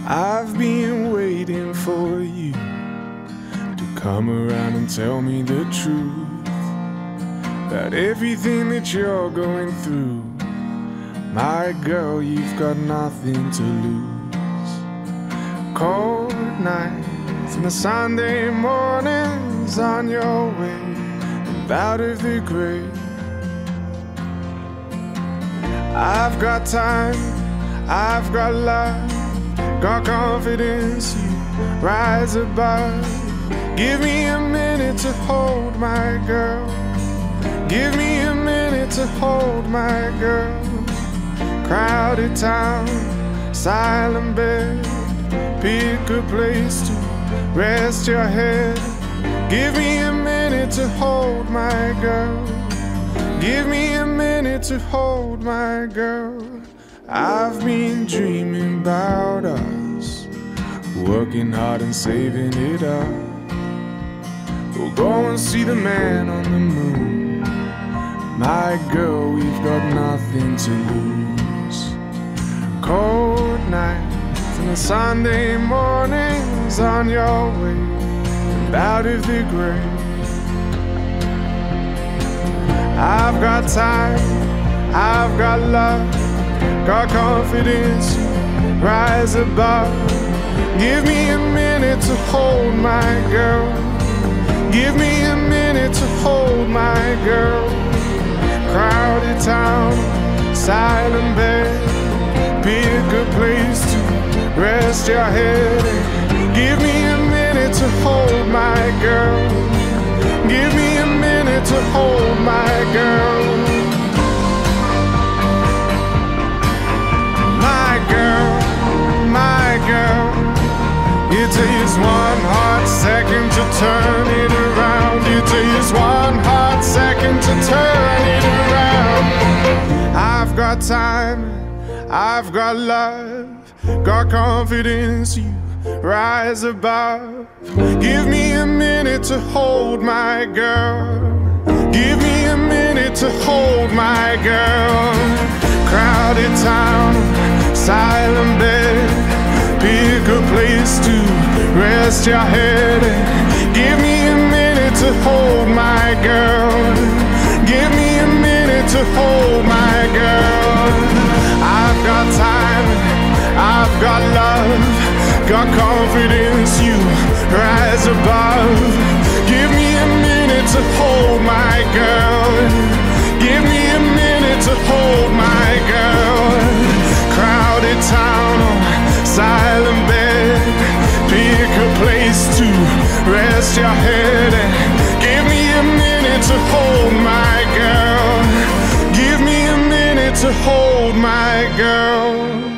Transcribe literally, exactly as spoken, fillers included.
I've been waiting for you to come around and tell me the truth about everything that you're going through. My girl, you've got nothing to lose. Cold nights and the Sunday mornings on your way and out of the grave. I've got time, I've got love, got confidence, you rise above. Give me a minute to hold my girl. Give me a minute to hold my girl. Crowded town, silent bed, pick a place to rest your head. Give me a minute to hold my girl. Give me a minute to hold my girl. I've been dreaming about us, working hard and saving it up. We'll go and see the man on the moon. My girl, we've got nothing to lose. Cold nights and the Sunday mornings on your way and out of the grave. I've got time, I've got love, got confidence, rise above. Give me a minute to hold my girl. Give me a minute to hold my girl. Crowded town, silent bed, pick a place to rest your head. Give me a minute to hold my girl. Give me a minute to hold my girl. My girl, my girl. It takes one hot second to turn it around. It takes one hot second to turn it around. I've got time, I've got love, got confidence, you rise above. Give me a minute to hold my girl. Give me a minute to hold my girl. Crowded town, silent bed, pick a place to rest your head. Give me a minute to hold my girl. Give me a minute to hold my girl. I've got time, I've got love, got confidence, you rise above. Give me a minute to hold my girl. Give me a minute to hold my girl. Crowded town, silent bed, pick a place to rest your head. Give me a minute to hold my girl. Give me a minute to hold my girl.